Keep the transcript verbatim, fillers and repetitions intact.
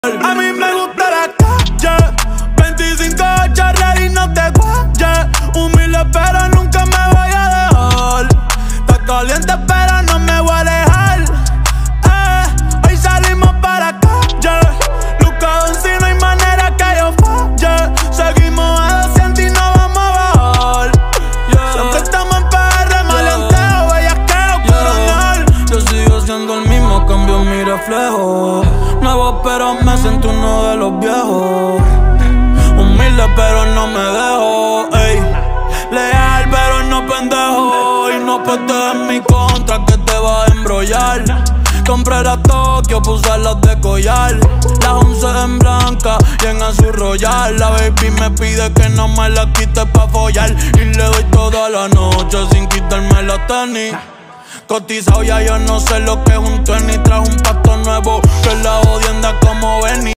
A mí me gusta la calle, veinticinco charrear y no te guayes. Humilde pero nunca me voy a dejar. Está caliente pero no me voy a alejar. Eh, hoy salimos para la calle. Lucado si no hay manera que yo falle. Seguimos a doscientos y no vamos a bajar. Yeah. Siempre estamos en P R, maleanteo, bellaqueo, coronel. Yo sigo siendo el mismo, cambio mi reflejo. Nuevo pero me siento uno de los viejos. Humilde pero no me dejo, ey. Leal pero no pendejo. Y no puestes en mi contra que te vas a embrollar. Compré la Tokio, puse las de collar. Las once en blanca y en azul royal. La baby me pide que no me la quite pa' follar. Y le doy toda la noche sin quitarme la tenis. Cotizado ya yo no sé lo que es un tenis. Trajo un pasto nuevo que la jodienda como Benny.